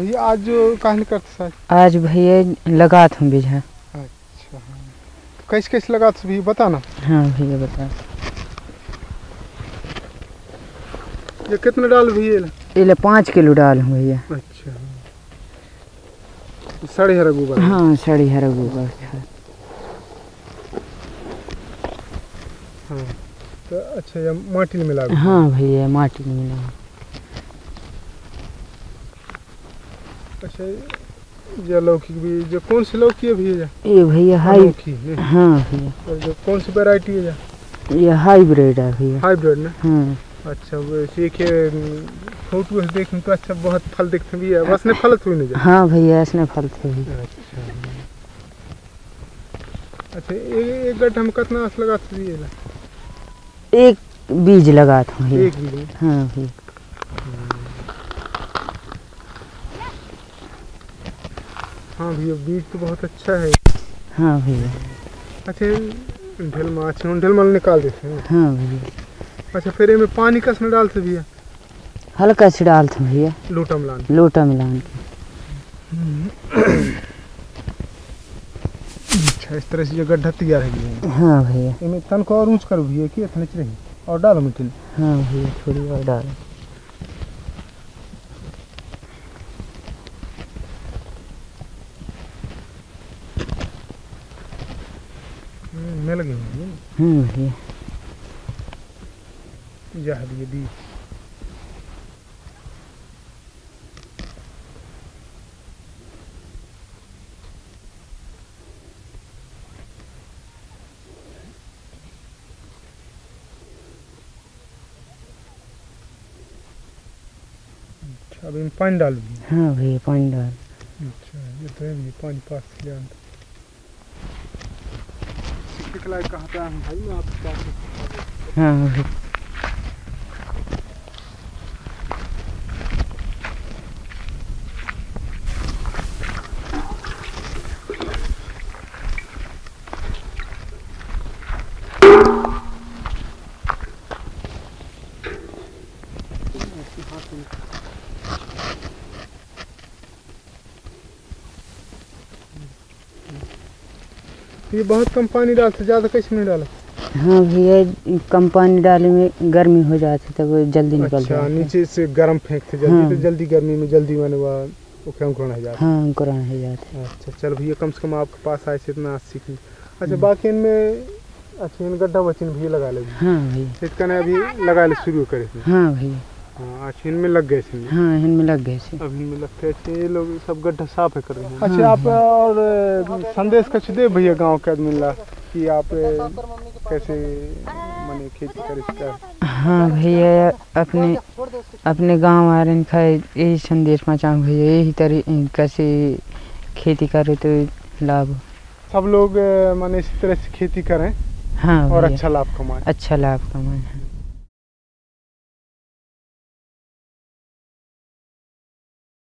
भैया आज जो कहानी करते सर? आज भैया लगा था बीजा। अच्छा, कैसे कैसे लगा था भैया बता ना। हाँ भैया बता। ये कितने डाल भैया? ये 5 किलो डाल हूँ भैया। अच्छा, सड़ी हरा गोबर? हाँ सड़ी हरा गोबर। हाँ तो अच्छा, ये माटी में मिला? हाँ भैया माटी में मिला। अच्छा, ये लौकी भी जो कौन सी लौकी है भैया? ये भैया लौकी। हाँ भैया। और जो कौन सी वैरायटी है? ये हाइब्रिड है भैया। हाइब्रिड ना? हाँ। अच्छा, वैसे के फोटो से देखने तो अच्छा बहुत फल दिखते भी है, बस ने फल हुई नहीं? हाँ भैया इसने फल थे भी। अच्छा अच्छा, एक गड्ढा में कितना लगा था? एक बीज लगा था भैया। एक बीज? हाँ भैया। हाँ भैया बीज तो बहुत अच्छा है। हाँ भैया। अच्छा, ढेल माल निकाल देते हैं? हाँ भैया। अच्छा, फिर इसमें पानी कसमें डालते भैया? हल्का से डालते भैया, लोटा मिलान। लोटा मिलान के। अच्छा, इस तरह से ये गड्ढा तैयार है। हाँ भैया। इसमें तन को और ऊंच कर भैया कि इतना नीचे रही और डालो मिट्टी? हाँ भैया थोड़ी और डालो। में लगे भैया। यह दिए बीज। अच्छा, अब इनमें पानी डाल दिए? हाँ भैया पानी डाल। अच्छा, ये तो है पानी पास से ले आना। कहाँ पे आए भाई? मैं आपके पास। हाँ भैया। ये बहुत कम पानी डालते, ज़्यादा कैसे नहीं डाला? हाँ भैया कम पानी डाले में गर्मी हो जाती तब वो जल्दी निकल जाता। अच्छा, नीचे से गर्म फेंकते जल्दी। हाँ। तो जल्दी गर्मी में जल्दी माने वो अंकुरण हो जाता। हाँ अंकुरण हो जाता। अच्छा चल भैया, कम से कम आपके पास आए से इतना सीख ली। अच्छा बाकी इनमें अच्छा इन गड्ढा वचन भी लगा ले? हाँ भैया। इसका ने अभी लगा ले शुरू करे? हाँ भैया। हाँ अच्छा, इनमें लग गए थे? हाँ इनमें लग गए थे। अभी इनमें लगते थे, ये लोग सब गड्ढा साफ है कर रहे हैं। अच्छा आप और संदेश कुछ दे भैया गांव के आदमी ला कि आप कैसे माने खेती करे? हाँ भैया अपने गांव वाले का यही संदेश पहुँचाऊँ भैया, यही तरीके से खेती करे तो लाभ। सब लोग माने इसी तरह से खेती करें। हाँ और अच्छा लाभ कमाएं। अच्छा लाभ कमाएं।